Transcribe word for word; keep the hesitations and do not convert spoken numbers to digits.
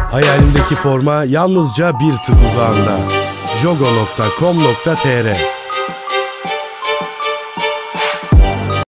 Hayalindeki forma yalnızca bir tık uzağında. jogo nokta com nokta tr